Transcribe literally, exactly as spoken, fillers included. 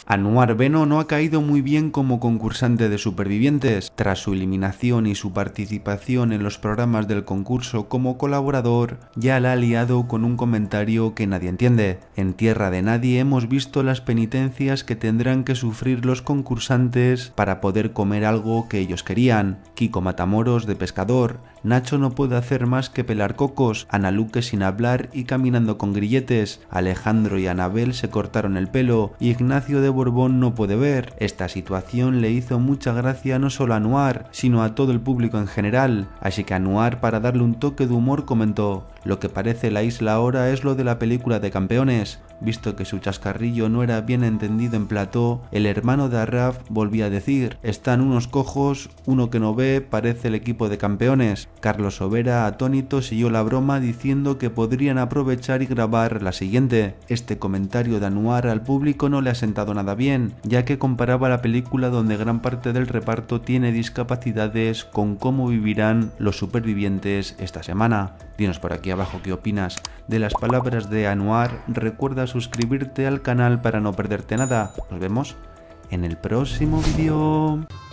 Anouar Beno no ha caído muy bien como concursante de Supervivientes. Tras su eliminación y su participación en los programas del concurso como colaborador, ya la ha liado con un comentario que nadie entiende. En Tierra de Nadie hemos visto las penitencias que tendrán que sufrir los concursantes para poder comer algo que ellos querían. Kiko Matamoros de pescador, Nacho no puede hacer más que pelar cocos, Ana Luque sin hablar y caminando con grilletes, Alejandro y Anabel se cortaron el pelo y Ignacio de Borbón no puede ver. Esta situación le hizo mucha gracia no solo a Anouar, sino a todo el público en general, así que Anouar, para darle un toque de humor, comentó: "Lo que parece la isla ahora es lo de la película de Campeones". Visto que su chascarrillo no era bien entendido en plató, el hermano de Arraf volvía a decir: "Están unos cojos, uno que no ve, parece el equipo de Campeones". Carlos Sobera, atónito, siguió la broma diciendo que podrían aprovechar y grabar la siguiente. Este comentario de Anouar al público no le ha sentado nada bien, ya que comparaba la película donde gran parte del reparto tiene discapacidades con cómo vivirán los supervivientes esta semana. Dinos por aquí abajo qué opinas de las palabras de Anouar. Recuerda suscribirte al canal para no perderte nada. Nos vemos en el próximo vídeo.